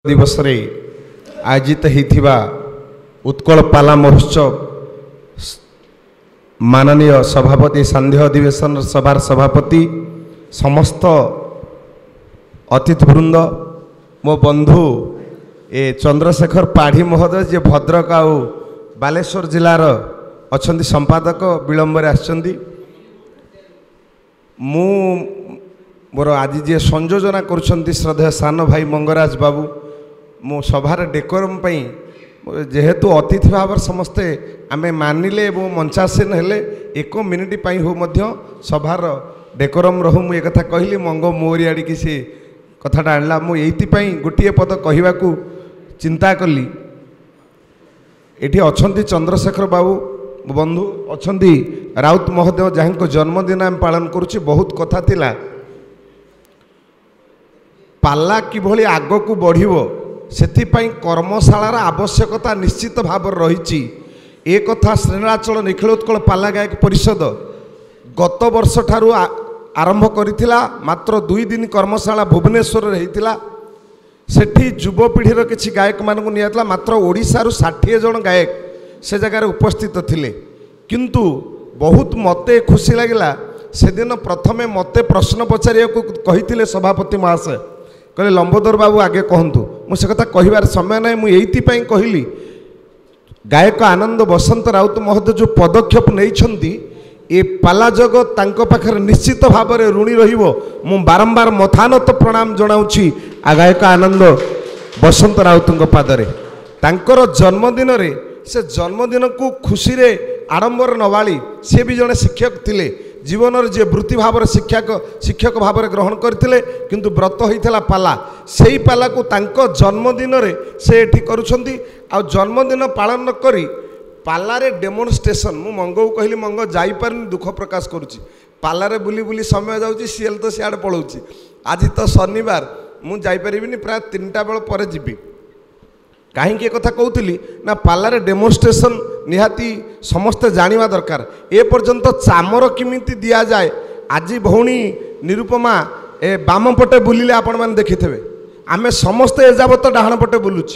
दिवस रे आयोजित होता उत्कल पाला महोत्सव माननीय सभापति सांध्य अधिवेशन सभार सभापति समस्त अतिथिवृंद मो बंधु ए चंद्रशेखर पाढ़ी महोदय जे भद्रक आउ बालेश्वर जिलार अच्छा संपादक विलंबर आसछंती मु मोर आज जे संयोजना करुछंती श्रद्धेय सान भाई मंगराज बाबू मो सभार डेकोरम जेहेतु अतिथि भाव समस्ते आमे मानिले मंचासीन हेले एक मिनिट हो मध्य सभार डेकोरम रहू मुझे कथा कहली मंग मोरी आड़ी की सी कथाटा आणला मुझे गोटे पद कहवाकू चिंता कली एठी अछंती चंद्रशेखर बाबू बंधु अछंती राउत महोदय जहाँ जन्मदिन आम पालन करुछि बहुत कथा थिला पाला किभली आगकू बढ़िबो सेथिपाई कर्मशालार आवश्यकता निश्चित भाव रही ए कथा श्रेणाचल निखिलोत्कल पाला गायक परिषद गत वर्ष ठारू आरंभ करिथिला मात्र 2 दिन कर्मशाला भुवनेश्वर होता सेठी युवपीढ़ीर किछि गायक मानकु नियातला मात्र ओडिशारू 60 जन गायक से जगार उपस्थित थिले किंतु बहुत मते खुशी लगिला सेदिन प्रथमे मते प्रश्न पचारिया को कहिथिले सभापति महाशय कहले लंबोदर बाबू आगे कहतु मुझे कथा कहबार समय ना मुझे कहली गायक आनंद बसंत राउत महोदय जो पदक्षेप नहीं ए पाला जगत तांको पाखरे निश्चित भाव में ऋणी रहिबो मु बारंबार मथानत प्रणाम जनाउछि गायक आनंद बसंत राउत पादरे तांकर जन्मदिन रे से जन्मदिन को खुशी रे आडंबर नवाली सी भी जड़े शिक्षक थिले जीवन जे वृत्ति भाव शिक्षक भाव में ग्रहण करते किंतु व्रत होता पाला से ही पाला को तांको जन्मदिन रे से एठी करुछंती आ जन्मदिन पालन करी पालारे डेमोन्स्ट्रेशन मु मंगू कहली मंग जाइपारनी दुख प्रकाश करुच्ची पालारे बुली बुली समय जाऊँगी सीएल तो सियाड़े पलाऊँगी आज तो शनिवार मु जाइपारिबिनी प्राय 3टा बेल पर जीवी कहीं कथा कहूली ना पालारे डेमोन्स्ट्रेशन निहाती समस्ते जानिबा दरकार ए पर्यंत चामर किमिति दिया जाए आज भौणी निरुपमा ए बाम पटे बुलिले आपण माने देखिथे आमे समस्ते एजावत डाहाण पटे बुलुची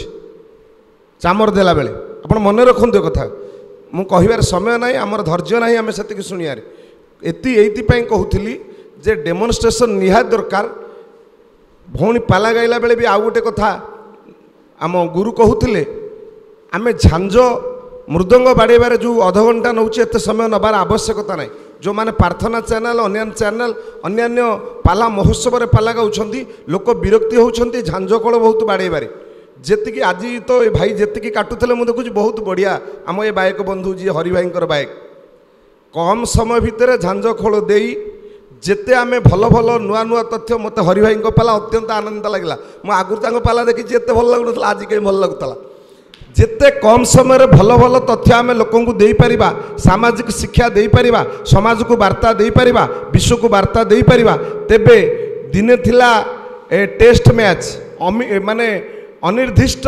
चामर देला बेले आपण मन रखंतु कथा मु कहिबार समय नाही आमर धैर्य नाही आमे सेतिक सुनियारे एति कहूली जे डेमोन्स्ट्रेशन निहात दरकार भौणी पाला गाइला बेले भी आउ गोटे कथा आम गुरु कहते आमे झांझ मृदंग बाड़ेबार जो अध घंटा नौ एत समय नबार आवश्यकता ना जो माने प्रार्थना चैनल अन्य पाला महोत्सव पाला गाँव लोक विरक्ति होती झांझ कल बहुत बाड़ेबारे जी आज तो ये भाई जी काटुले मुझे देखुची बहुत बढ़िया आम ये बायक बंधु जी हरि भाई बायक कम समय भितर झांझ खोल दे जेते आमे भल भल नुआ नुआ तथ्य मत हरि भाई पाला अत्यंत आनंद लगे मु आगुरी पाला देखी एत भल लगुला आज कहीं भल लगुला जेते कम समय भल भल तथ्य आमे लोकंकु देई परिबा सामाजिक शिक्षा देई परिबा समाज को वार्ता देई परिबा विश्व को वार्ता देई परिबा तेबे दिने थिला ए टेस्ट मैच माने अनिर्दिष्ट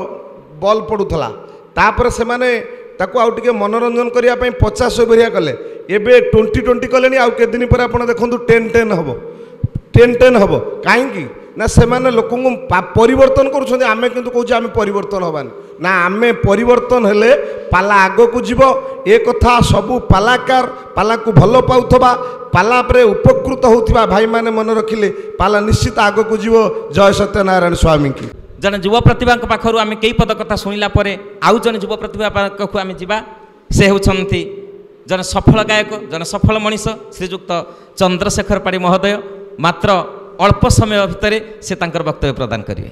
बॉल पड़ूला तापर से माने ताकू आउ टिके मनोरंजन करिया पई 50 ओवरिया कले एबे 20-20 कलेनी आउ के दिन पर आपण देखंतु 10-10 हबो 10-10 हबो काहेकि ना से माने लोकंकु परिवर्तन करूछन्ते आमे किंतु कहूछ आमे परिवर्तन हबानी ना आमे परिवर्तन हेले पाला आगो को जीवो ए कथा सबु पालाकार पाला को भलो पाउथबा पाला परे उपकृत होतिबा भाई माने मन रखिले पाला निश्चित आगो को जीवो जय सत्यनारायण स्वामी की जन युवा प्रतिभा पाखर आम कई पद कथा शुणिला आउ जन युवा प्रतिभा पाखक आम जा से होती जन सफल गायक जन सफल मनीष श्रीजुक्त चंद्रशेखर पाढ़ी महोदय मात्र अल्प समय भितर से वक्तव्य प्रदान करेंगे।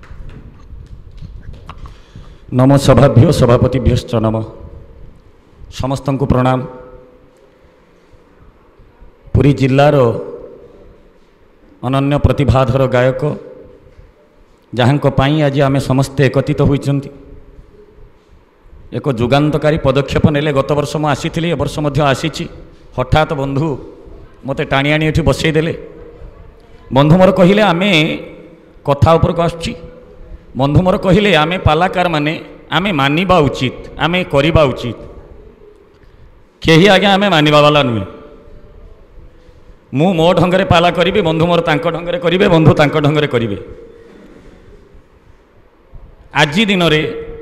नमो सभाभ्यो सभापतिभ्यश्च नमः समस्त को प्रणाम। पुरी जिल्लार अनन्य प्रतिभाधर गायक जहाँ आज आम समस्ते एकत्रित होइचंती एक जुगान्तकारी पदक्षेप नेले गत वर्ष मु आसी वर्ष आसी हठात बंधु मते टाणी आनी एठी बसईदेले बंधु मोर कहले आमे कथा उपर को आसुची बंधु मोर कहले आमे पालाकार माने आमे मानिबा उचित आमे करिबा उचित केही आज्ञा आमे मानिबा वाला नुहे मु मो ढंगरे पाला करी बंधु मोर तांको ढंगरे करिवे बंधु तांको ढंगरे करिवे ଆଜି ଦିନରେ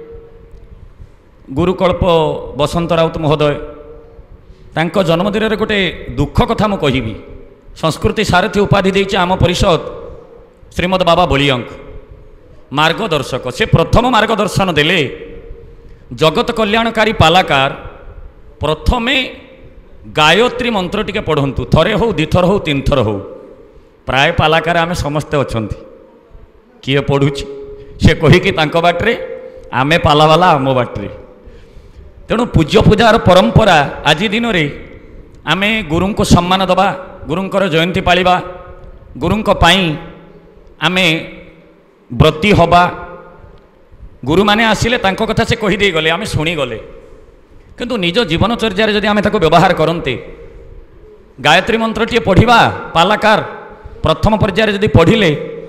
ଗୁରୁକଳ୍ପ ବସନ୍ତ ରାଉତ ମହୋଦୟ ତାଙ୍କ ଜନ୍ମଦିନରେ ଗୋଟେ ଦୁଃଖ କଥା ମୁଁ କହିବି। ସଂସ୍କୃତି ସାରଥୀ ଉପାଧି ଦେଇଛି ଆମ ପରିଷଦ ଶ୍ରୀମଦ ବାବା ବଳିଆଙ୍କୁ ମାର୍ଗଦର୍ଶକ। ସେ ପ୍ରଥମ ମାର୍ଗଦର୍ଶନ ଦେଲେ ଜଗତ କଲ୍ୟାଣକାରୀ ପାଲାକାର ପ୍ରଥମେ ଗାୟତ୍ରୀ ମନ୍ତ୍ର ଟିକେ ପଢ଼ନ୍ତୁ, ଥରେ ହେଉ ଦୁଇଥର ହେଉ ତିନିଥର ହେଉ। ପ୍ରାୟ ପାଲାକାର ଆମେ ସମସ୍ତେ ଅଛନ୍ତି, କିଏ ପଢ଼ୁଛି ସେ କହିକି ତାଙ୍କ ବାଟରେ, ଆମେ ପାଲାବାଲା ଆମ ବାଟରେ। ତେଣୁ ପୂଜ୍ୟ ପୂଜାର ପରମ୍ପରା ଆଜି ଦିନରେ ଆମେ ଗୁରୁଙ୍କୁ ସମ୍ମାନ ଦେବା, ଗୁରୁଙ୍କର ଜୟନ୍ତୀ ପାଳିବା, ଗୁରୁଙ୍କ ପାଇଁ ଆମେ ବ୍ରତୀ ହେବା। ଗୁରୁମାନେ ଆସିଲେ ତାଙ୍କ କଥା ସେ କହିଦେଇ ଗଲେ, ଆମେ ଶୁଣିଗଲେ। କିନ୍ତୁ ନିଜ ଜୀବନଚର୍ଯ୍ୟାରେ ଯଦି ଆମେ ତାକୁ ବ୍ୟବହାର କରନ୍ତେ, ଗାୟତ୍ରୀ ମନ୍ତ୍ରଟିଏ ପଢ଼ିବା ପାଲାକାର ପ୍ରଥମ ପର୍ଯ୍ୟାୟରେ ଯଦି ପଢ଼ିଲେ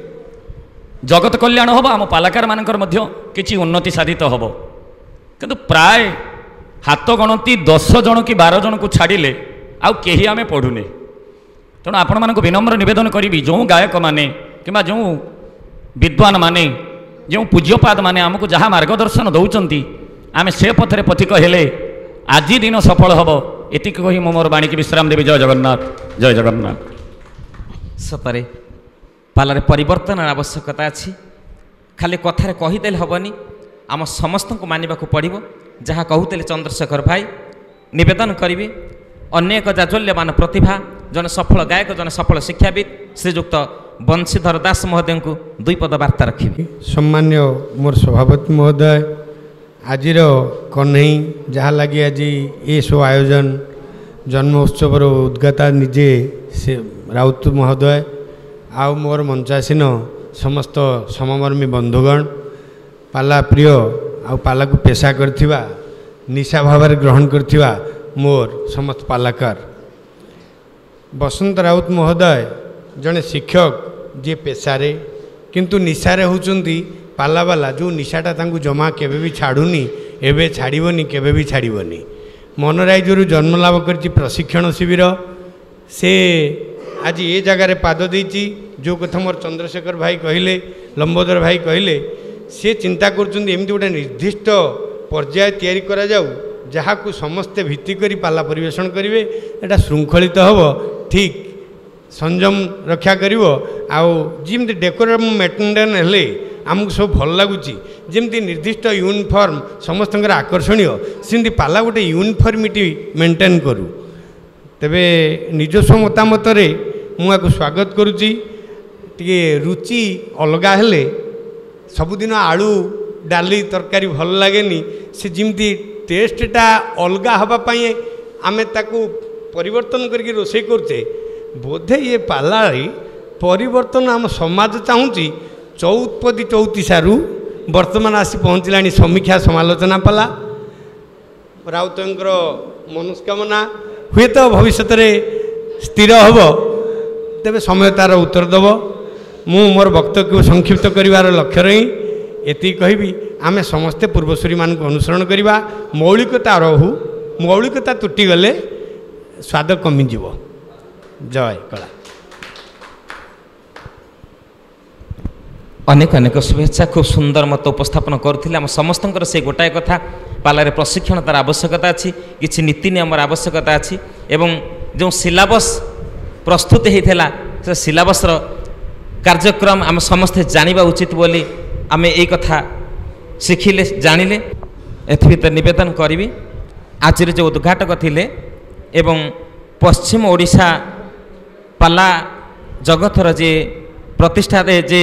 ଜଗତ କଲ୍ୟାଣ ହେବ, ଆମ ପାଲାକାରମାନଙ୍କର ମଧ୍ୟ କିଛି ଉନ୍ନତି ସାଧିତ ହେବ। କିନ୍ତୁ ପ୍ରାୟ ହାତ ଗଣତି 10 ଜଣ କି 12 ଜଣକୁ ଛାଡ଼ିଲେ ଆଉ କେହି ଆମେ ପଢ଼ୁନେ। ତେଣୁ ଆପଣମାନଙ୍କୁ ବିନମ୍ର ନିବେଦନ କରିବି, ଯେଉଁ ଗାୟକମାନେ କିମ୍ବା ଯେଉଁ ବିଦ୍ୱାନମାନେ, ଯେଉଁ ପୂଜ୍ୟପାଦମାନେ ଆମକୁ ଯାହା ମାର୍ଗଦର୍ଶନ ଦେଉଛନ୍ତି, ଆମେ ସେ ପଥରେ ପଥିକ ହେଲେ ଆଜି ଦିନ ସଫଳ ହେବ। ଏତିକି କହି ମୁଁ ମୋର ବାଣୀକି ବିଶ୍ରାମ ଦେବି। ଜୟ ଜଗନ୍ନାଥ, ଜୟ ଜଗନ୍ନାଥ। ସତରେ ପାଲାରେ ପରିବର୍ତ୍ତନର ଆବଶ୍ୟକତା ଅଛି। ଖାଲି କଥାରେ କହିଦେଲେ ହେବନି, ଆମ ସମସ୍ତଙ୍କୁ ମାନିବାକୁ ପଡ଼ିବ। ଯାହା କହୁଥିଲେ ଚନ୍ଦ୍ରଶେଖର ଭାଇ, ନିବେଦନ କରିବି ଅନ୍ୟ ଏକ ଜାଜ୍ୱଲ୍ୟମାନ ପ୍ରତିଭା, ଜଣେ ସଫଳ ଗାୟକ, ଜଣେ ସଫଳ ଶିକ୍ଷାବିତ୍ ଶ୍ରୀଯୁକ୍ତ ବଂଶୀଧର ଦାସ ମହୋଦୟଙ୍କୁ 2 ପଦ ବାର୍ତ୍ତା ରଖିବି। ସମ୍ମାନୀୟ ମୋର ସଭାପତି ମହୋଦୟ, ଆଜିର କହ୍ନେଇ ଯାହା ଲାଗି ଆଜି ଏସବୁ ଆୟୋଜନ ଜନ୍ମ ଉତ୍ସବର ଉଦ୍ଗାତା ନିଜେ ସେ ରାଉତ ମହୋଦୟ, ଆଉ ମୋର ମଞ୍ଚାସୀନ ସମସ୍ତ ସମମର୍ମୀ ବନ୍ଧୁଗଣ, ପାଲା ପ୍ରିୟ ଆଉ ପାଲାକୁ ପେଶା କରିଥିବା, ନିଶା ଭାବରେ ଗ୍ରହଣ କରିଥିବା ମୋର ସମସ୍ତ ପାଲାକାର। ବସନ୍ତ ରାଉତ ମହୋଦୟ ଜଣେ ଶିକ୍ଷକ, ଯିଏ ପେଶାରେ କିନ୍ତୁ ନିଶାରେ ହେଉଛନ୍ତି ପାଲାବାଲା। ଯେଉଁ ନିଶାଟା ତାଙ୍କୁ ଜମା କେବେ ବି ଛାଡ଼ୁନି, ଏବେ ଛାଡ଼ିବନି, କେବେ ବି ଛାଡ଼ିବନି। ମନରାଇଜରୁ ଜନ୍ମ ଲାଭ କରିଛି ପ୍ରଶିକ୍ଷଣ ଶିବିର। ସେ ଆଜି ଏ ଜାଗାରେ ପାଦ ଦେଇଛି। ଯେଉଁ କଥା ମୋର ଚନ୍ଦ୍ରଶେଖର ଭାଇ କହିଲେ, ଲମ୍ବୋଦର ଭାଇ କହିଲେ, ସେ ଚିନ୍ତା କରୁଛନ୍ତି ଏମିତି ଗୋଟେ ନିର୍ଦ୍ଦିଷ୍ଟ ପର୍ଯ୍ୟାୟ ତିଆରି କରାଯାଉ, ଯାହାକୁ ସମସ୍ତେ ଭିତ୍ତି କରି ପାଲା ପରିବେଷଣ କରିବେ। ଏଇଟା ଶୃଙ୍ଖଳିତ ହେବ, ଠିକ୍ ସଂଯମ ରକ୍ଷା କରିବ। ଆଉ ଯେମିତି ଡେକୋରମ୍ ମେଣ୍ଟେନ୍ ହେଲେ ଆମକୁ ସବୁ ଭଲ ଲାଗୁଛି, ଯେମିତି ନିର୍ଦ୍ଦିଷ୍ଟ ୟୁନିଫର୍ମ ସମସ୍ତଙ୍କର ଆକର୍ଷଣୀୟ, ସେମିତି ପାଲା ଗୋଟେ ୟୁନିଫର୍ମିଟି ମେଣ୍ଟେନ୍ କରୁ। ତେବେ ନିଜସ୍ୱ ମତାମତରେ ମୁଁ ଆକୁ ସ୍ୱାଗତ କରୁଛି। ଟିକେ ରୁଚି ଅଲଗା ହେଲେ, ସବୁଦିନ ଆଳୁ ଡାଲି ତରକାରୀ ଭଲ ଲାଗେନି, ସେ ଯେମିତି ଟେଷ୍ଟଟା ଅଲଗା ହେବା ପାଇଁ ଆମେ ତାକୁ ପରିବର୍ତ୍ତନ କରିକି ରୋଷେଇ କରୁଛେ। ବୋଧେ ଇଏ ପାଲାରେ ପରିବର୍ତ୍ତନ ଆମ ସମାଜ ଚାହୁଁଛି। ଚଉପଦୀ ଚଉତିଶାରୁ ବର୍ତ୍ତମାନ ଆସି ପହଞ୍ଚିଲାଣି ସମୀକ୍ଷା ସମାଲୋଚନା ପାଲା। ରାଉତଙ୍କର ମନସ୍କାମନା ହୁଏତ ଭବିଷ୍ୟତରେ ସ୍ଥିର ହେବ, ତେବେ ସମୟ ତା'ର ଉତ୍ତର ଦେବ। ମୁଁ ମୋର ବକ୍ତବ୍ୟକୁ ସଂକ୍ଷିପ୍ତ କରିବାର ଲକ୍ଷ୍ୟରେ ହିଁ ଏତିକି କହିବି, ଆମେ ସମସ୍ତେ ପୂର୍ବସୂରୀମାନଙ୍କୁ ଅନୁସରଣ କରିବା। ମୌଳିକତା ରହୁ, ମୌଳିକତା ତୁଟିଗଲେ ସ୍ୱାଦ କମିଯିବ। ଜୟ କଳା। ଅନେକ ଅନେକ ଶୁଭେଚ୍ଛା। ଖୁବ୍ ସୁନ୍ଦର ମତ ଉପସ୍ଥାପନ କରୁଥିଲେ। ଆମ ସମସ୍ତଙ୍କର ସେ ଗୋଟାଏ କଥା, ପାଲାରେ ପ୍ରଶିକ୍ଷଣ ତା'ର ଆବଶ୍ୟକତା ଅଛି, କିଛି ନୀତି ନିୟମର ଆବଶ୍ୟକତା ଅଛି। ଏବଂ ଯେଉଁ ସିଲାବସ୍ ପ୍ରସ୍ତୁତ ହୋଇଥିଲା, ସେ ସିଲାବସ୍ର କାର୍ଯ୍ୟକ୍ରମ ଆମେ ସମସ୍ତେ ଜାଣିବା ଉଚିତ ବୋଲି ଆମେ ଏଇ କଥା ଶିଖିଲେ, ଜାଣିଲେ। ଏଥିଭିତରେ ନିବେଦନ କରିବି, ଆଜିର ଯେଉଁ ଉଦ୍ଘାଟକ ଥିଲେ ଏବଂ ପଶ୍ଚିମ ଓଡ଼ିଶା ପାଲା ଜଗତର ଯେ ପ୍ରତିଷ୍ଠାରେ ଯେ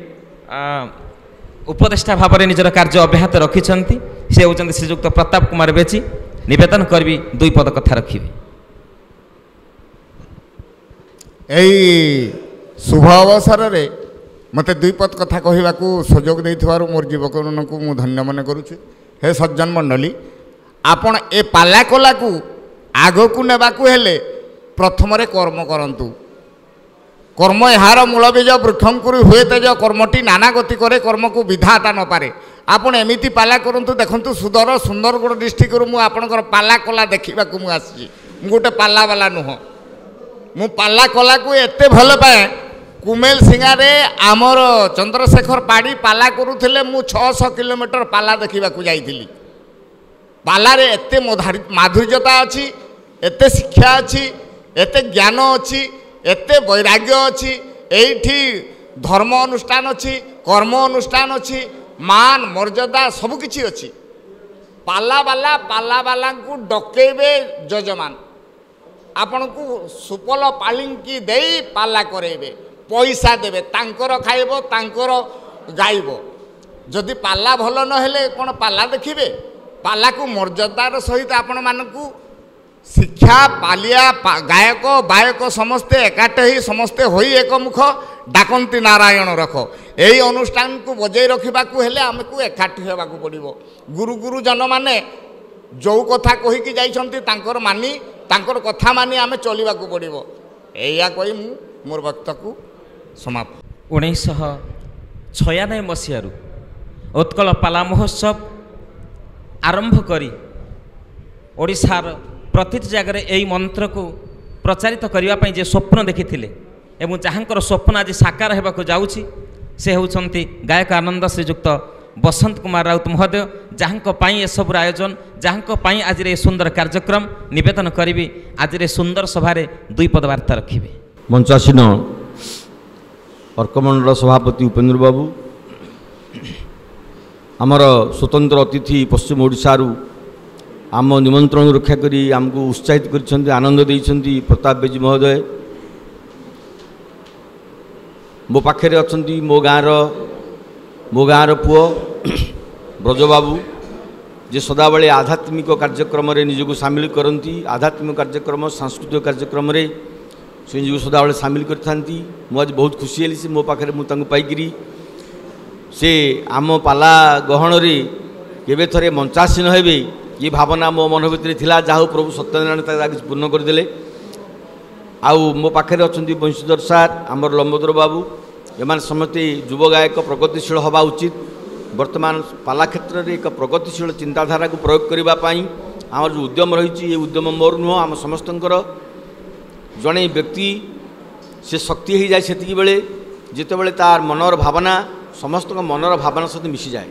ଉପଦେଷ୍ଟା ଭାବରେ ନିଜର କାର୍ଯ୍ୟ ଅବ୍ୟାହତ ରଖିଛନ୍ତି, ସେ ହେଉଛନ୍ତି ଶ୍ରୀଯୁକ୍ତ ପ୍ରତାପ କୁମାର ବେଚି। ନିବେଦନ କରିବି 2 ପଦ କଥା ରଖିବେ। ଏହି ଶୁଭ ଅବସରରେ ମୋତେ 2 ପଦ କଥା କହିବାକୁ ସୁଯୋଗ ଦେଇଥିବାରୁ ମୋର ଯୁବକମାନଙ୍କୁ ମୁଁ ଧନ୍ୟ ମନେ କରୁଛି। ହେ ସଜ୍ଜନ ମଣ୍ଡଳୀ, ଆପଣ ଏ ପାଲା କଲାକୁ ଆଗକୁ ନେବାକୁ ହେଲେ ପ୍ରଥମରେ କର୍ମ କରନ୍ତୁ। କର୍ମ ଏହାର ମୂଳ ବୀଜ ବୃକ୍ଷଙ୍କୁରୁ ହୁଏ ତେଜ, କର୍ମଟି ନାନା ଗତି କରେ, କର୍ମକୁ ବିଧାତା ନ ପାରେ। ଆପଣ ଏମିତି ପାଲା କରନ୍ତୁ। ଦେଖନ୍ତୁ ସୁନ୍ଦରଗଡ଼ ଡିଷ୍ଟ୍ରିକ୍ଟରୁ ମୁଁ ଆପଣଙ୍କର ପାଲା କଲା ଦେଖିବାକୁ ମୁଁ ଆସିଛି। ମୁଁ ଗୋଟେ ପାଲାବାଲା ନୁହଁ, ମୁଁ ପାଲା କଲାକୁ ଏତେ ଭଲ ପାଏ, कुमेल सिंगारे आमर चंद्रशेखर पाड़ी पाला करुले मु 600 किलोमीटर पाला देखा जाइली। पालारे एते माधुर्यता अच्छी, एते शिक्षा अच्छी, एते ज्ञान अच्छी, एते वैराग्य अच्छी, एठी धर्म अनुष्ठान अच्छी, कर्म अनुष्ठान अच्छी, मान मर्यादा सबकिछि अच्छी। पाला बाला को डकेबे जजमान आपण को सुपल पालिंकी दे पाला करेबे, पैसा देवे, तांकर खाइबो, तांकर गाइबो। जदि पाला भल न हेले कोन पाला देखिबे? पाला को मर्यादार सहित आपण मानकू शिक्षा पालिया गायक बायक समस्ते एकाटे ही समस्ते होई एक मुख डाकंती नारायण रख। यही अनुष्ठान को बजाई रखा हेले आमको एकाठी होगा पड़ो। गुरु गुरुजन माने जो कथा कहीकि जाइछंती तांकर मानी तांकर कथा मानी आमे चलवा पड़ो। एया कही मोर वक्त को समाप्त। 1996 मसीह उत्कल पाला महोत्सव आरंभ करी ओडिशार प्रति जगह यही मंत्र को प्रचारित करने जे स्वप्न देखी एवं जहाँकर स्वप्न आज साकार होगा जाऊँगी से होती गायक आनंद श्रीजुक्त बसंत कुमार राउत महोदय, जहाँ एसबूर आयोजन, जहाँ आज ये सुंदर कार्यक्रम निवेदन करी। आज ये सुंदर सभार 2 पद वार्ता रखिए। मंचासीन अर्कमंडल सभापति उपेन्द्र बाबू, आमर स्वतंत्र अतिथि पश्चिम ओडिशारू आम निमंत्रण रक्षा करी आमको उत्साहित कर आनंद देइछंती प्रताप बेजी महोदय, मो पाखे अच्छा मो गाँर पुओ ब्रजबाबू जे सदाबले आध्यात्मिक कार्यक्रम निजक सामिल करती। आध्यात्मिक कार्यक्रम सांस्कृतिक कार्यक्रम से निजक सदाबले सामिल करती। मुझे बहुत खुशी हेली से मो पाखे मुझे पाइकी से आम पाला गहन केवे थरे मंचासीन हेबे ये भावना मो मन भर थिला। जाहु प्रभु सत्यनारायण किसी पूर्ण करदे। आउ मो पाखे अच्छा बंशीधर सार, आमर लंबोदर बाबू, एमान समस्ते युव गायक प्रगतिशील हवा उचित। वर्तमान पाला क्षेत्र में एक प्रगतिशील चिंताधारा को प्रयोग करने आमर जो उद्यम रही ये उद्यम मोर नुह आम समस्तंकर जड़े व्यक्ति से शक्ति हो जाए से बेले जिते तार मनर भावना समस्त मनर भावना सहित मिसी जाए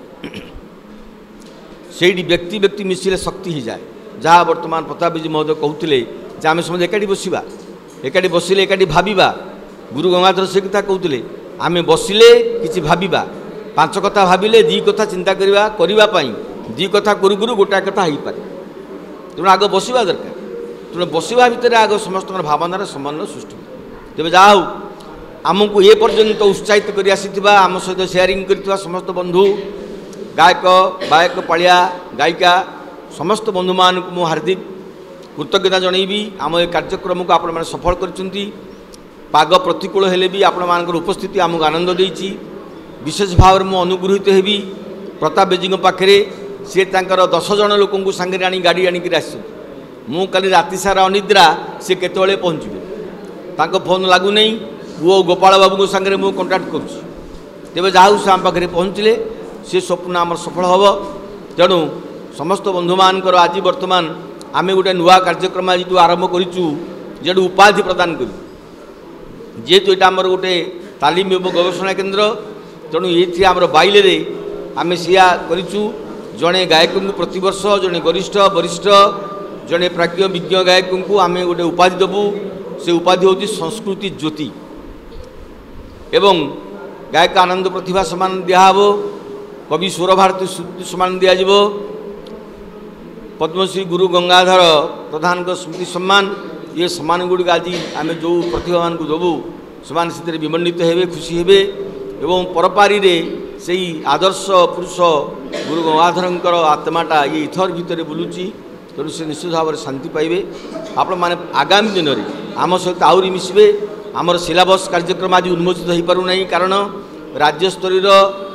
से व्यक्ति व्यक्ति मिसिले शक्ति हो जाए। जहाँ वर्तमान प्रतापजी महोदय कहते आम समझ एकाठी बसवा, एकाठी बसिले एकाठी भाविबा। गुरु गंगाधर से कथा कहते आम बसिले किसी भाविबा, 5 कथा भाविले 2 कथा चिंता करवा 2 कथा करू करू गोटा कथा हो पारे। तेणु आग बसवा दरकार। तेणु बसवा भितर आग समस्त भावनार समन्वय सृष्टि। तेज जाऊ आमको ये पर्यंत उत्साहित कर आम सहित सेयारिंग कर समस्त बंधु गायक बायक पालिया गायिका समस्त बंधु मान को मु हार्दिक कृतज्ञता जनईबी। आम ये कार्यक्रम को आपण मैंने सफल करछंती। पाग प्रतिकूल हेले भी आपण मानकर उपस्थिति आमको आनंद देइछि। विशेष भाव में अनुग्रहित हेबी प्रताप बेजी पाखे सी तांकर 10 जन लोक सांगे आनी गाड़ी आणिक आस मु काली राति सारा अनिद्रा सी केतले पहुँचे तांको फोन लगुना पुओ गोपाल बाबू सांगे मु कंटाक्ट करुँच। तेज जाऊ से आम पाखे पहुँचले से स्वप्न आम सफल हम। तेणु समस्त बंधु मानकर आज वर्तमान आम गोटे नुआ कार्यक्रम आज आरंभ करूँ जे उपाधि प्रदान करूँ जेहेतु यहाँ आमर गोटे तालीम एवं गवेषणा केन्द्र। तेणु ये आमर बाइले आम सिया करूँ जड़े गायक को प्रतिवर्ष जड़े गरिष्ठ वरिष्ठ जड़े प्राज्ञ विज्ञ गायक को आम गोटे उपाधि देवु। से उपाधि हूँ संस्कृति ज्योति एवं गायक आनंद प्रतिभा सम्मान दिहब, कवि स्वर भारती स्मृति सम्मान दिज्व, पद्मश्री गुरु गंगाधर प्रधान को स्मृति सम्मान। ये सम्मान गुड़िक आज आम जो प्रतिभा मान को देवु से विमंडित हेबे खुशी हेबे एवं परपारी से आदर्श पुरुष गुरु गंगाधर आत्माटा ये इथर भितर बुलूची। तेणु से निश्चित भाव में शांति पाइबे। आपण माने आगामी दिन में आम सहित आहरी मिसबे। आमर सिलेबस कार्यक्रम आज उन्मोचित हो पारना कारण राज्य स्तर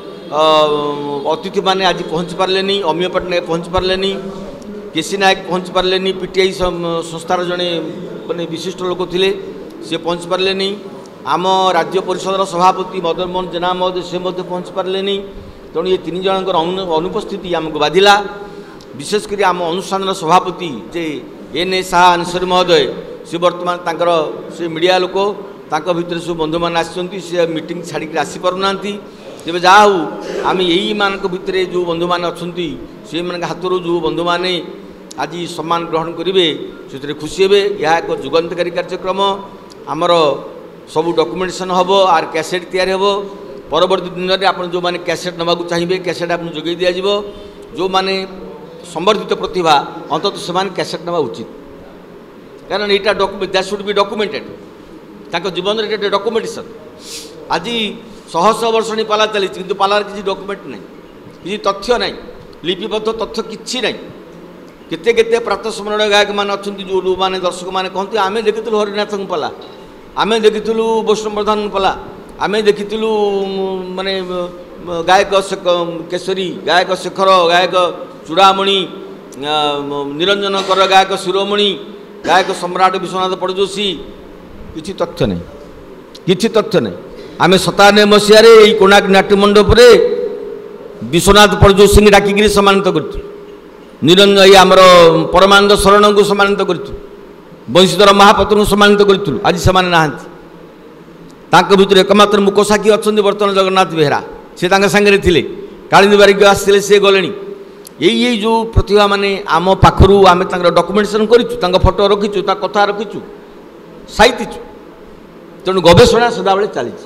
अतिथि माने आज पहुँच पारे नहीं। अमीय पट्टनायक पहुँच पारे नहीं, केसी नायक पहुँच पारे नहीं, पीटीआई संस्थार जड़े मैंने विशिष्ट लोक थे सी पहुँच पारे नहीं। आम राज्य परिषद सभापति मदन मोहन जेना महोदय से पहुँच पारे नहीं। तेणु ये 3 जनकर अनुपस्थिति आमको बाधिला। विशेषकर आम अनुष्ठान सभापति जे एन ए शाह आंसरी महोदय से वर्तमान तांकर से मीडिया लोक ତାଙ୍କ ଭିତରେ ସବୁ ବନ୍ଧୁମାନେ ଆସିଛନ୍ତି, ସେ ମିଟିଂ ଛାଡ଼ିକି ଆସିପାରୁନାହାନ୍ତି। ତେବେ ଯାହା ହଉ ଆମେ ଏଇମାନଙ୍କ ଭିତରେ ଯେଉଁ ବନ୍ଧୁମାନେ ଅଛନ୍ତି ସେଇମାନଙ୍କ ହାତରୁ ଯେଉଁ ବନ୍ଧୁମାନେ ଆଜି ସମ୍ମାନ ଗ୍ରହଣ କରିବେ ସେଥିରେ ଖୁସି ହେବେ। ଏହା ଏକ ଯୁଗାନ୍ତକାରୀ କାର୍ଯ୍ୟକ୍ରମ। ଆମର ସବୁ ଡକୁମେଣ୍ଟେସନ୍ ହେବ, ଆର୍ କ୍ୟାସେଟ୍ ତିଆରି ହେବ। ପରବର୍ତ୍ତୀ ଦିନରେ ଆପଣ ଯେଉଁମାନେ କ୍ୟାସେଟ୍ ନେବାକୁ ଚାହିଁବେ କ୍ୟାସେଟ୍ ଆପଣଙ୍କୁ ଯୋଗାଇ ଦିଆଯିବ। ଯେଉଁମାନେ ସମ୍ବର୍ଦ୍ଧିତ ପ୍ରତିଭା ଅନ୍ତତଃ ସେମାନେ କ୍ୟାସେଟ୍ ନେବା ଉଚିତ, କାରଣ ଏଇଟା ଦ୍ୟାଟ୍ ସୁଡ୍ ବି ଡକୁମେଣ୍ଟେଡ୍। ତାଙ୍କ ଜୀବନରେ ଏଇଟା ଡକୁମେଣ୍ଟେସନ୍। ଆଜି ଶହ ଶହ ବର୍ଷଣି ପାଲା ଚାଲିଛି, କିନ୍ତୁ ପାଲାର କିଛି ଡକୁମେଣ୍ଟ ନାହିଁ, କିଛି ତଥ୍ୟ ନାହିଁ, ଲିପିବଦ୍ଧ ତଥ୍ୟ କିଛି ନାହିଁ। କେତେ କେତେ ପ୍ରାତଃ ସ୍ମରଣ ଗାୟକମାନେ ଅଛନ୍ତି ଯେଉଁମାନେ ଦର୍ଶକମାନେ କହନ୍ତି ଆମେ ଦେଖିଥିଲୁ ହରିନାଥଙ୍କ ପାଲା, ଆମେ ଦେଖିଥିଲୁ ବୈଷ୍ଣବ ପ୍ରଧାନଙ୍କ ପାଲା, ଆମେ ଦେଖିଥିଲୁ ମାନେ ଗାୟକ କେଶରୀ, ଗାୟକ ଶେଖର, ଗାୟକ ଚୂଡ଼ାମଣି, ନିରଞ୍ଜନ କର, ଗାୟକ ଶିରୋମଣି, ଗାୟକ ସମ୍ରାଟ ବିଶ୍ୱନାଥ ପଟ୍ଟଯୋଶୀ। କିଛି ତଥ୍ୟ ନାହିଁ, କିଛି ତଥ୍ୟ ନାହିଁ। ଆମେ 97 ମସିହାରେ ଏଇ କୋଣାର୍କ ନାଟ୍ୟ ମଣ୍ଡପରେ ବିଶ୍ୱନାଥ ପଟ୍ଟଯୋଶୀଙ୍କୁ ଡାକିକିରି ସମ୍ମାନିତ କରିଛୁ। ନିରଞ୍ଜନ ଏଇ ଆମର ପରମାନନ୍ଦ ଶରଣଙ୍କୁ ସମ୍ମାନିତ କରିଛୁ, ବଂଶୀଧର ମହାପାତ୍ରଙ୍କୁ ସମ୍ମାନିତ କରିଥିଲୁ। ଆଜି ସେମାନେ ନାହାନ୍ତି। ତାଙ୍କ ଭିତରେ ଏକମାତ୍ର ମୁକସାକ୍ଷୀ ଅଛନ୍ତି ବର୍ତ୍ତମାନ ଜଗନ୍ନାଥ ବେହେରା, ସେ ତାଙ୍କ ସାଙ୍ଗରେ ଥିଲେ। କାଳିନ୍ଦୀ ବାରିକ ଆସିଥିଲେ, ସେ ଗଲେଣି। ଏଇ ଯେଉଁ ପ୍ରତିଭାମାନେ ଆମ ପାଖରୁ ଆମେ ତାଙ୍କର ଡକୁମେଣ୍ଟେସନ୍ କରିଛୁ, ତାଙ୍କ ଫଟୋ ରଖିଛୁ, ତାଙ୍କ କଥା ରଖିଛୁ, ସାଇତିଛୁ। ତେଣୁ ଗବେଷଣା ସଦାବେଳେ ଚାଲିଛି।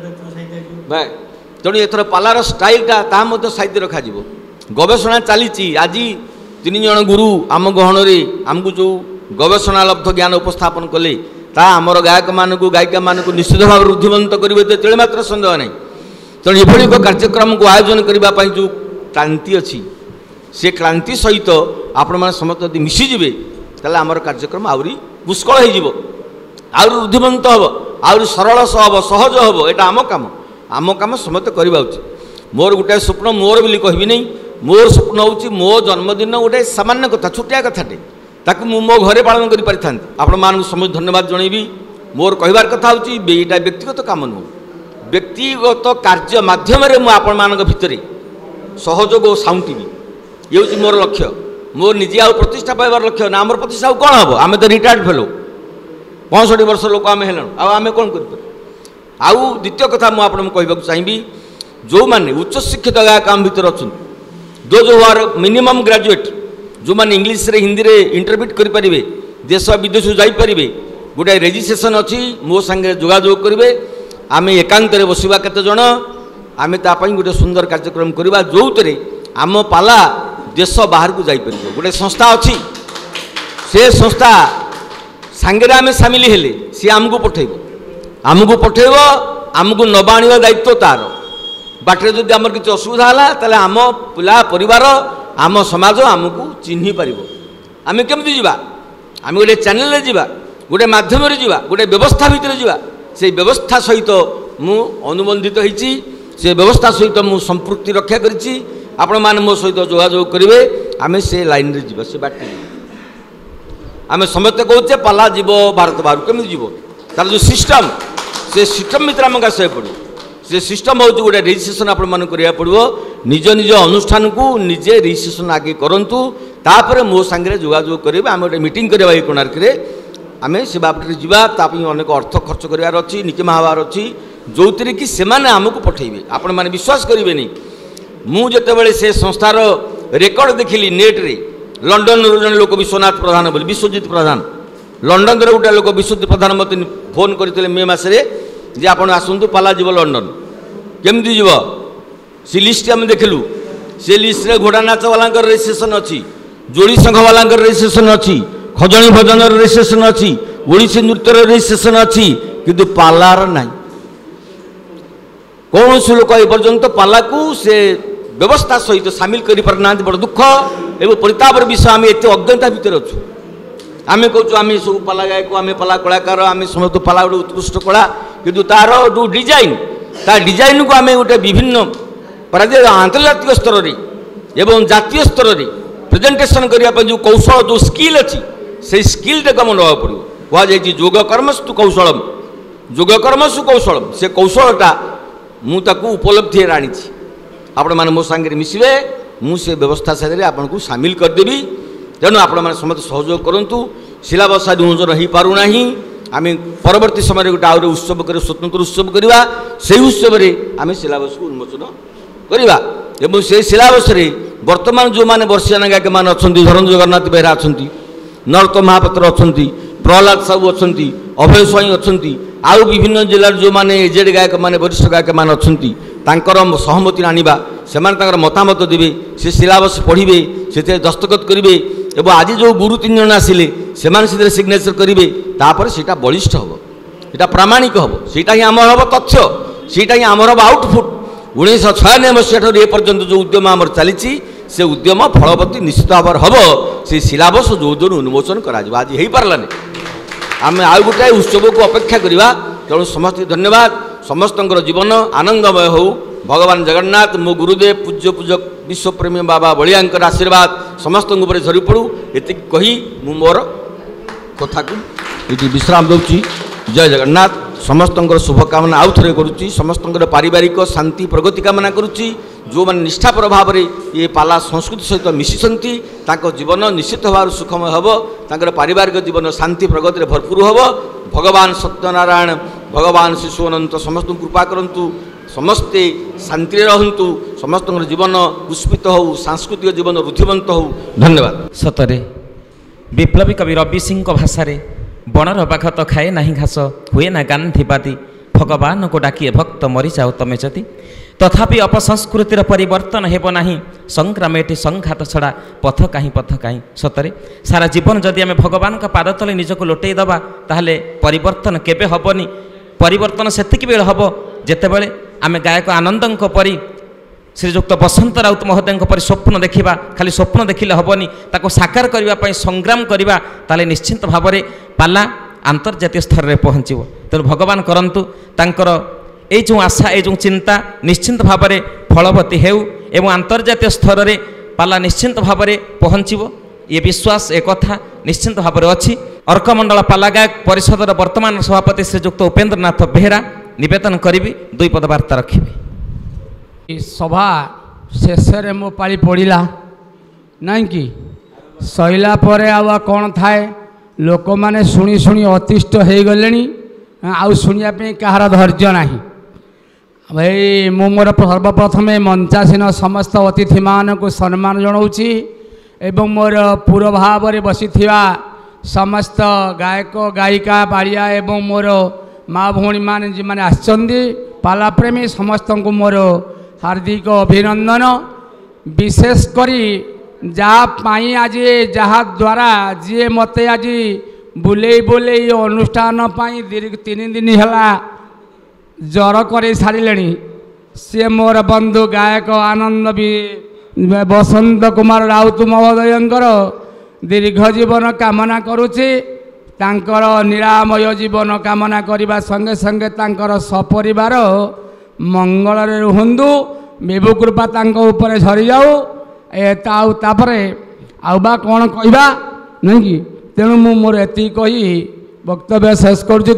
ତେଣୁ ଏଥର ପାଲାର ଷ୍ଟାଇଲଟା ତାହା ମଧ୍ୟ ସାହିତ୍ୟ ରଖାଯିବ। ଗବେଷଣା ଚାଲିଛି। ଆଜି 3 ଜଣ ଗୁରୁ ଆମ ଗହଣରେ ଆମକୁ ଯେଉଁ ଗବେଷଣାଲବ୍ଧ ଜ୍ଞାନ ଉପସ୍ଥାପନ କଲେ ତାହା ଆମର ଗାୟକମାନଙ୍କୁ ଗାୟିକାମାନଙ୍କୁ ନିଶ୍ଚିତ ଭାବରେ ରୁଦ୍ଧିମନ୍ତ କରିବେ, ତେଳେ ମାତ୍ର ସନ୍ଦେହ ନାହିଁ। ତେଣୁ ଏଭଳି ଏକ କାର୍ଯ୍ୟକ୍ରମକୁ ଆୟୋଜନ କରିବା ପାଇଁ ଯେଉଁ କ୍ଲାନ୍ତି ଅଛି, ସେ କ୍ଲାନ୍ତି ସହିତ ଆପଣମାନେ ସମସ୍ତେ ଯଦି ମିଶିଯିବେ ତାହେଲେ ଆମର କାର୍ଯ୍ୟକ୍ରମ ଆହୁରି ପୁଷ୍କଳ ହୋଇଯିବ, ଆହୁରି ରୁଦ୍ଧିମନ୍ତ ହେବ, ଆହୁରି ସରଳ ହେବ, ସହଜ ହେବ। ଏଇଟା ଆମ କାମ ସମସ୍ତେ କରିବା ଉଚିତ। ମୋର ଗୋଟାଏ ସ୍ୱପ୍ନ, ମୋର ବୋଲି କହିବି ନାହିଁ, ମୋର ସ୍ୱପ୍ନ ହେଉଛି ମୋ ଜନ୍ମଦିନ ଗୋଟେ ସାମାନ୍ୟ କଥା, ଛୋଟିଆ କଥାଟେ, ତାକୁ ମୁଁ ମୋ ଘରେ ପାଳନ କରିପାରିଥାନ୍ତି। ଆପଣମାନଙ୍କୁ ସମସ୍ତେ ଧନ୍ୟବାଦ ଜଣାଇବି। ମୋର କହିବାର କଥା ହେଉଛି ଏଇଟା ବ୍ୟକ୍ତିଗତ କାମ ନୁହେଁ, ବ୍ୟକ୍ତିଗତ କାର୍ଯ୍ୟ ମାଧ୍ୟମରେ ମୁଁ ଆପଣମାନଙ୍କ ଭିତରେ ସହଯୋଗ ଓ ସାଉଁଟିବି। ଇଏ ହେଉଛି ମୋର ଲକ୍ଷ୍ୟ। ମୋର ନିଜେ ଆଉ ପ୍ରତିଷ୍ଠା ପାଇବାର ଲକ୍ଷ୍ୟ ନା। ଆମର ପ୍ରତିଷ୍ଠା ଆଉ କ'ଣ ହେବ? ଆମେ ତ ରିଟାୟାର୍ଡ ଫେଲୋ, 65 ବର୍ଷ ଲୋକ ଆମେ ହେଲୁଣି, ଆଉ ଆମେ କ'ଣ କରିପାରିବୁ? ଆଉ ଦ୍ୱିତୀୟ କଥା ମୁଁ ଆପଣଙ୍କୁ କହିବାକୁ ଚାହିଁବି, ଯେଉଁମାନେ ଉଚ୍ଚଶିକ୍ଷିତ ଗାୟକ ଆମ ଭିତରେ ଅଛନ୍ତି, those who are minimum graduate, ଯେଉଁମାନେ ଇଂଲିଶରେ ହିନ୍ଦୀରେ ଇଣ୍ଟରପ୍ରିଟ୍ କରିପାରିବେ, ଦେଶ ବିଦେଶକୁ ଯାଇପାରିବେ, ଗୋଟାଏ ରେଜିଷ୍ଟ୍ରେସନ୍ ଅଛି, ମୋ ସାଙ୍ଗରେ ଯୋଗାଯୋଗ କରିବେ। ଆମେ ଏକାନ୍ତରେ ବସିବା କେତେଜଣ, ଆମେ ତା ପାଇଁ ଗୋଟେ ସୁନ୍ଦର କାର୍ଯ୍ୟକ୍ରମ କରିବା, ଯେଉଁଥିରେ ଆମ ପାଲା ଦେଶ ବାହାରକୁ ଯାଇପାରିବ। ଗୋଟେ ସଂସ୍ଥା ଅଛି, ସେ ସଂସ୍ଥା ସାଙ୍ଗରେ ଆମେ ସାମିଲ ହେଲେ ସିଏ ଆମକୁ ପଠାଇବ, ଆମକୁ ନେବା ଆଣିବା ଦାୟିତ୍ୱ ତା'ର। ବାଟରେ ଯଦି ଆମର କିଛି ଅସୁବିଧା ହେଲା ତାହେଲେ ଆମ ପିଲା ପରିବାର, ଆମ ସମାଜ ଆମକୁ ଚିହ୍ନି ପାରିବ। ଆମେ କେମିତି ଯିବା? ଆମେ ଗୋଟେ ଚ୍ୟାନେଲରେ ଯିବା, ଗୋଟେ ମାଧ୍ୟମରେ ଯିବା, ଗୋଟେ ବ୍ୟବସ୍ଥା ଭିତରେ ଯିବା। ସେଇ ବ୍ୟବସ୍ଥା ସହିତ ମୁଁ ଅନୁବନ୍ଧିତ ହୋଇଛି, ସେ ବ୍ୟବସ୍ଥା ସହିତ ମୁଁ ସମ୍ପୃକ୍ତି ରକ୍ଷା କରିଛି। ଆପଣମାନେ ମୋ ସହିତ ଯୋଗାଯୋଗ କରିବେ, ଆମେ ସେ ଲାଇନ୍ରେ ଯିବା, ସେ ବାଟରେ ଯିବା। ଆମେ ସମସ୍ତେ କହୁଛେ ପାଲା ଯିବ ଭାରତ ବାହାରକୁ, କେମିତି ଯିବ? ତାର ଯେଉଁ ସିଷ୍ଟମ୍, ସେ ସିଷ୍ଟମ୍ ଭିତରେ ଆମକୁ ଆସିବାକୁ ପଡ଼ିବ। ସେ ସିଷ୍ଟମ୍ ହେଉଛି ଗୋଟେ ରେଜିଷ୍ଟ୍ରେସନ୍ ଆପଣମାନଙ୍କୁ କରିବାକୁ ପଡ଼ିବ। ନିଜ ନିଜ ଅନୁଷ୍ଠାନକୁ ନିଜେ ରେଜିଷ୍ଟ୍ରେସନ୍ ଆଗେ କରନ୍ତୁ, ତାପରେ ମୋ ସାଙ୍ଗରେ ଯୋଗାଯୋଗ କରିବେ। ଆମେ ଗୋଟେ ମିଟିଂ କରିବା ଏଇ କୋଣାର୍କରେ, ଆମେ ସେ ବାବଦରେ ଯିବା। ତା ପାଇଁ ଅନେକ ଅର୍ଥ ଖର୍ଚ୍ଚ କରିବାର ଅଛି, ନିକିମା ହେବାର ଅଛି, ଯେଉଁଥିରେ କି ସେମାନେ ଆମକୁ ପଠାଇବେ। ଆପଣମାନେ ବିଶ୍ୱାସ କରିବେନି, ମୁଁ ଯେତେବେଳେ ସେ ସଂସ୍ଥାର ରେକର୍ଡ଼ ଦେଖିଲି ନେଟ୍ରେ, ଲଣ୍ଡନରୁ ଜଣେ ଲୋକ ବିଶ୍ୱନାଥ ପ୍ରଧାନ ବୋଲି, ବିଶ୍ୱଜିତ ପ୍ରଧାନ, ଲଣ୍ଡନର ଗୋଟେ ଲୋକ ବିଶ୍ୱଜିତ ପ୍ରଧାନ ମୋତେ ଫୋନ୍ କରିଥିଲେ ମେ ମାସରେ ଯେ ଆପଣ ଆସନ୍ତୁ ପାଲା ଯିବ ଲଣ୍ଡନ। କେମିତି ଯିବ? ସେ ଲିଷ୍ଟ ଆମେ ଦେଖିଲୁ। ସେ ଲିଷ୍ଟରେ ଘୋଡ଼ା ନାଚବାଲାଙ୍କର ରେଜିଷ୍ଟ୍ରେସନ୍ ଅଛି, ଯୋଡ଼ି ସଂଘବାଲାଙ୍କର ରେଜିଷ୍ଟ୍ରେସନ୍ ଅଛି, ଖଜଣି ଭଜନର ରେଜିଷ୍ଟ୍ରେସନ୍ ଅଛି, ଓଡ଼ିଶୀ ନୃତ୍ୟର ରେଜିଷ୍ଟ୍ରେସନ୍ ଅଛି, କିନ୍ତୁ ପାଲାର ନାହିଁ। କୌଣସି ଲୋକ ଏପର୍ଯ୍ୟନ୍ତ ପାଲାକୁ ସେ ବ୍ୟବସ୍ଥା ସହିତ ସାମିଲ କରିପାରୁନାହାନ୍ତି। ବଡ଼ ଦୁଃଖ ଏବଂ ପରିତାପର ବିଷୟ। ଆମେ ଏତେ ଅଜ୍ଞତା ଭିତରେ ଅଛୁ। ଆମେ କହୁଛୁ ଆମେ ସବୁ ପାଲା ଗାୟକ, ଆମେ ପାଲା କଳାକାର, ଆମେ ସମସ୍ତ ପାଲା ଗୋଟେ ଉତ୍କୃଷ୍ଟ କଳା, କିନ୍ତୁ ତା'ର ଯେଉଁ ଡିଜାଇନ୍, ତା ଡିଜାଇନ୍କୁ ଆମେ ଗୋଟେ ବିଭିନ୍ନ ଆନ୍ତର୍ଜାତିକ ସ୍ତରରେ ଏବଂ ଜାତୀୟ ସ୍ତରରେ ପ୍ରେଜେଣ୍ଟେସନ୍ କରିବା ପାଇଁ ଯେଉଁ କୌଶଳ, ଯେଉଁ ସ୍କିଲ୍ ଅଛି, ସେଇ ସ୍କିଲ୍ଟାକୁ ଆମେ ନେବାକୁ ପଡ଼ିବ। କୁହାଯାଇଛି ଯୋଗ କର୍ମସ୍ତୁ କୌଶଳମ୍, ଯୋଗ କର୍ମସୁ କୌଶଳମ୍। ସେ କୌଶଳଟା ମୁଁ ତାକୁ ଉପଲବ୍ଧିରେ ଆଣିଛି। ଆପଣମାନେ ମୋ ସାଙ୍ଗରେ ମିଶିବେ, ମୁଁ ସେ ବ୍ୟବସ୍ଥା ସାଥିରେ ଆପଣଙ୍କୁ ସାମିଲ କରିଦେବି। ତେଣୁ ଆପଣମାନେ ସମସ୍ତେ ସହଯୋଗ କରନ୍ତୁ। ସିଲାବସ୍ ଅନୁଯାୟୀ ହୋଇପାରୁନାହିଁ, आम परवर्ती समय गोटे आउे उत्सव कर स्वतंत्र उत्सव करवा से उत्सव आम सिलेबस को उन्मोचन करवा एवं से सिलेबस वर्तमान जो मैंने वर्षियाना गायक मैंने अच्छा धरंजय जगन्नाथ बेहरा अच्छा नरोत्तम महापात्र अच्छा प्रहलाद साहू अच्छा अभय स्वाई अच्छा आउ विभिन्न जिलार जो मैंने एजेड गायक मैंने वरिष्ठ गायक मैंने अच्छा सहमति आनिबा से मतामत देवे से सिलेबस पढ़े से दस्तखत करेंगे एवं आज जो गुरु 3 जन आसिले से सिग्नेचर करेंगे तापर से बलिष्ठ हम यहाँ प्रामाणिक हम सीटा ही आमर हम तथ्य सीटा ही आमर हम आउटपुट 1996 मसीहा ठार एपर्यंत जो उद्यम आमर चली से उद्यम फलवती निश्चित भाव हम से सिलेबस जो जो उन्मोचन कर आज हो पारानी आम आउ गोटाए उत्सव को अपेक्षा करवा तेणु समस्त धन्यवाद समस्त जीवन आनंदमय हो भगवान जगन्नाथ मो गुरुदेव पूज्य पूजक विश्वप्रेमी बाबा बलियांकर आशीर्वाद समस्त झरी पड़ू ये कही मु मोर कथा को विश्राम दूची जय जगन्नाथ समस्त शुभकामना आउ थे करुच्ची समस्त पारिवारिक शांति प्रगति कामना करुच्ची जो मैंने निष्ठापर भाव में ये पाला संस्कृति सहित मिशिंट जीवन निश्चित भाव सुखमय हम तर पारिवारिक जीवन शांति प्रगति भरपूर हम भगवान सत्यनारायण भगवान शिशु अनंत समस्त कृपा करंतु समस्ते शांति रहंतु समस्त जीवन पुष्पित हो सांस्कृतिक जीवन रुधिवंत हो धन्यवाद। सतरे विप्लवी कवि रवि सिंह भाषा बणर बाघ तो खाए ना घास हुए ना गांधीवादी भगवान को डाकिए भक्त मरी जाओ तमे जति तथापि अपसंस्कृतिर परिवर्तन हेब नाही संग्राम एटी संघात छड़ा पथ कहीं सतरे सारा जीवन जदि आम भगवान का पाद तले निजक लोटई दबा ताहले परिवर्तन केबे हबनी परिवर्तन सेतिक बेल हब जेतेबेले आम गायक आनंदंक परी श्रीजुक्त बसंत राउत महोदय परी स्वप्न देखा खाली स्वप्न देखिले हबनी ताको साकार करने संग्राम करवा ताले निश्चिंत भाव में पाला आंतर्जातीय स्तर में पहुँचो तेणु भगवान करंतु तांकर ये जो आशा ये जो चिंता निश्चिंत भाव में फलवती हेउ एवं आंतर्जातीय स्तर में पाला निश्चिंत भाव में पहुँचो ये विश्वास एक कथा निश्चिंत भाव में अच्छी अर्कमंडल पाला गायक परिषदर वर्तमान सभापति श्रीजुक्त उपेन्द्रनाथ बेहेरा निवेदन करी 2 पद वार्ता रखिबे। सभा शेष मो पाली पड़ा ना कि सैला कौन थाए लोक मैंने शुणी शुणी अतिष्ठ हो गले आउ शुणापी कहार धैर्य ना भाई मु मोर सर्वप्रथमे मंचासीन समस्त अतिथि मान को सम्मान जनाऊँगी एवं मोर पूर्व भाव में बसी समस्त गायक गायिका बाड़िया एवं मोर माँ भौणी मान जी मैंने आसछन्ति पाला प्रेमी समस्त को मोर हार्दिक अभिनंदन विशेषकर जहाँ आज जहाँ द्वारा जी मत आज बुले बुले अनुष्ठान दीर्घ 3 दिन है जर कर सारे सी मोर बंधु गायक आनंद भी बसंत कुमार राउत महोदयंकर दीर्घ जीवन कामना करुच्ची तांकर निरामय जीवन कामना करने संगे संगे तांकर सपरिवार मंगल रुहंतु विभु कृपा ऊपर झरी जाऊ तापरे आउबा कौन कहवा नहीं कि तेणु मोर एति कही वक्तव्य शेष कर।